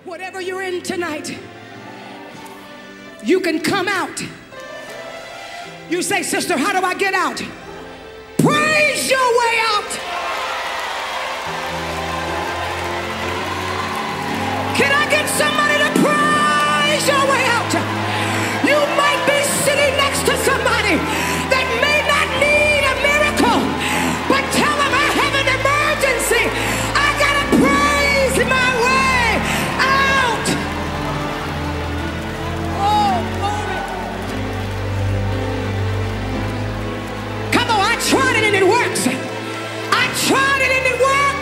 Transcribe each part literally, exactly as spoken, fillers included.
Whatever you're in tonight, you can come out. You say, sister, how do I get out? Praise your way out. Can I get somebody to praise your way out? You might be sitting next to somebody that may not need a miracle, but tell them I have an emergency. I gotta praise my way out. Oh, glory. Come on, I tried it and it works. I tried it and it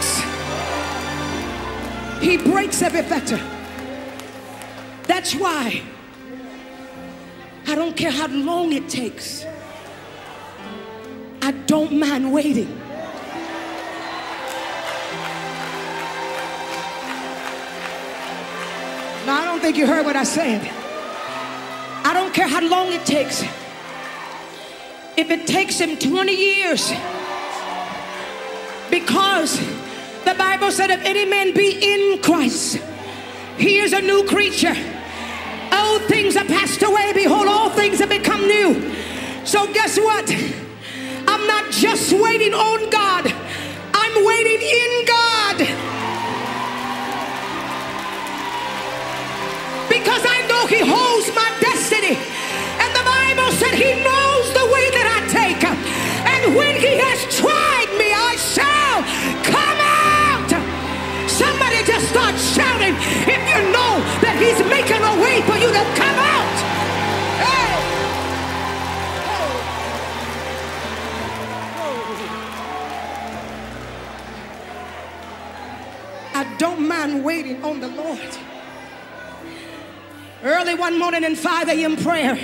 works. He breaks every fetter. That's why I don't care how long it takes. I don't mind waiting. No, I don't think you heard what I said. I don't care how long it takes. If it takes him twenty years, because the Bible said if any man be in Christ, he is a new creature. Old things are passed away. Behold, all things have become new. So guess what? I'm not just waiting on God. I'm waiting in God. Because I know he holds my destiny. And the Bible said he knows the way that I take. And when he has tried me, I shall come out. Somebody just start shouting if you know that he's making a way for you to come out. Hey. Oh. I don't mind waiting on the Lord. Early one morning in five A M prayer,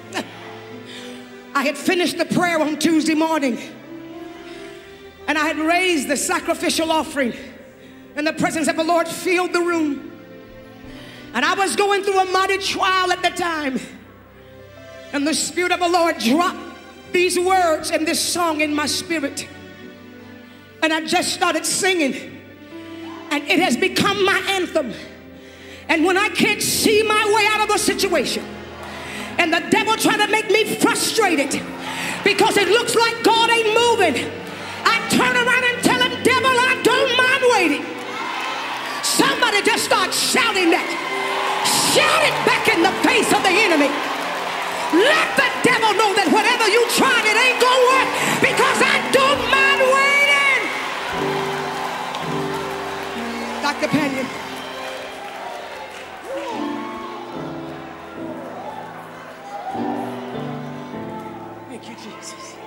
I had finished the prayer on Tuesday morning, and I had raised the sacrificial offering, and the presence of the Lord filled the room. And I was going through a mighty trial at the time, and the Spirit of the Lord dropped these words and this song in my spirit, and I just started singing, and it has become my anthem. And when I can't see my way out of a situation, and the devil trying to make me frustrated because it looks like God ain't moving, I turn around and tell him, devil, I don't mind waiting. Somebody just start shouting that. Shout it back in the face of the enemy. Let the devil know that whatever you tried, it ain't gonna work, because I don't mind waiting. Doctor Panion. Thank you, Jesus.